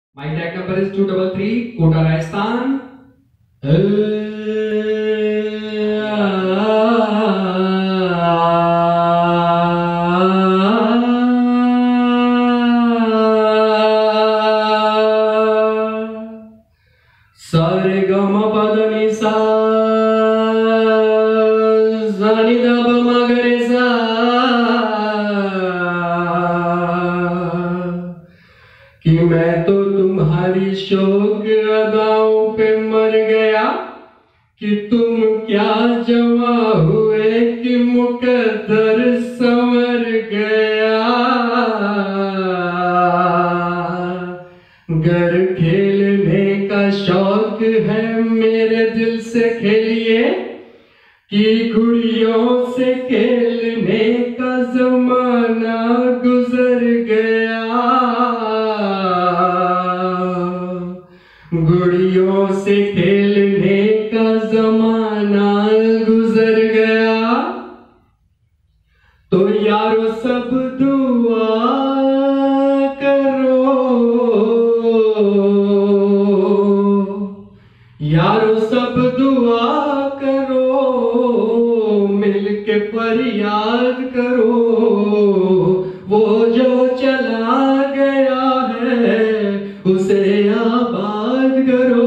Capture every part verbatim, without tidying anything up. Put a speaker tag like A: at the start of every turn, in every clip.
A: My tag number is two double three, Kota, Rajasthan. Sare gama pada ni sa, zani da ba ma ga re sa. कि मैं तो तुम्हारी शोक अदाओं पे मर गया, कि तुम क्या जवा हुए कि मुकद्दर संवर गया। गर खेलने का शौक है मेरे दिल से खेलिए, कि गुड़ियों से खेलने का जमाना गुजर गया। गुड़ियों से खेलने का जमाना गुजर गया। तो यारो सब दुआ करो, यारो सब दुआ करो, मिलके फरियाद करो। वो जो चला गया है उसे आबाद करो।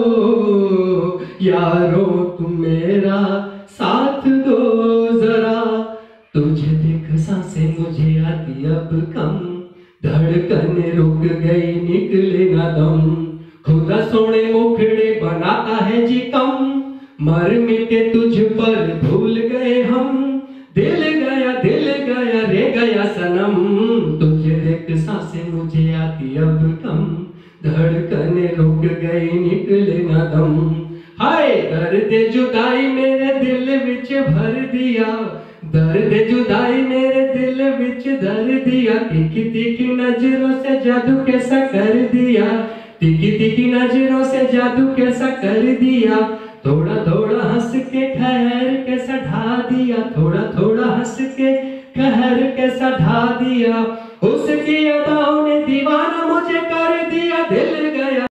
A: यारो तुम मेरा साथ दो जरा, तुझे देख सांसें मुझे आती अब कम। धड़कन रुक गई निकले ना दम, खुदा सोने मुखड़े बनाता है जी कम। मर मिटे तुझ पर भूल गए हम, दिल गया दिल गया रे गया सनम। तुझे देख सांसें मुझे आती अब कम, धड़कन रुक गई निकले ना दम। हाय दर्द जुदाई मेरे दिल विच भर दिया, दर्द जुदाई मेरे दिल विच धर दिया। तीखी तीखी नजरों से जादू कैसा कर दिया, तीखी तीखी नजरों से जादू कैसा कर दिया। थोड़ा थोड़ा हंस के ठहर कैसा ढा दिया, थोड़ा थोड़ा हंस के कहर कैसा ढा दिया। उसकी अदाओं ने दीवाना मुझे कर दिया, दिल गया।